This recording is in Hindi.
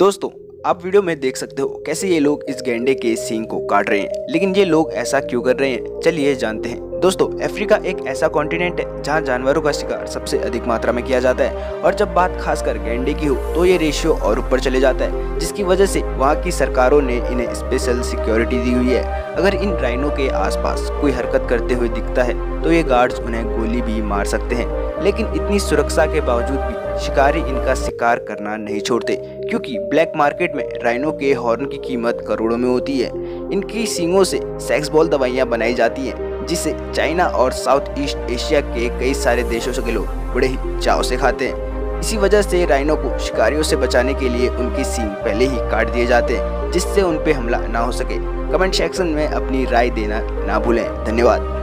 दोस्तों, आप वीडियो में देख सकते हो कैसे ये लोग इस गैंडे के सींग को काट रहे हैं। लेकिन ये लोग ऐसा क्यों कर रहे हैं, चलिए जानते हैं। दोस्तों, अफ्रीका एक ऐसा कॉन्टिनेंट है जहां जानवरों का शिकार सबसे अधिक मात्रा में किया जाता है और जब बात खासकर गैंडे की हो तो ये रेशियो और ऊपर चले जाता है, जिसकी वजह से वहां की सरकारों ने इन्हें स्पेशल सिक्योरिटी दी हुई है। अगर इन राइनो के आसपास कोई हरकत करते हुए दिखता है तो ये गार्ड्स उन्हें गोली भी मार सकते हैं। लेकिन इतनी सुरक्षा के बावजूद भी शिकारी इनका शिकार करना नहीं छोड़ते, क्योंकि ब्लैक मार्केट में राइनो के हॉर्न की कीमत करोड़ों में होती है। इनकी सींगों से सेक्स बॉल दवाइयाँ बनाई जाती हैं, जिसे चाइना और साउथ ईस्ट एशिया के कई सारे देशों के लोग बड़े ही चाव से खाते हैं। इसी वजह से राइनो को शिकारियों से बचाने के लिए उनकी सींग पहले ही काट दिए जाते हैं, जिससे उन पे हमला ना हो सके। कमेंट सेक्शन में अपनी राय देना ना भूलें। धन्यवाद।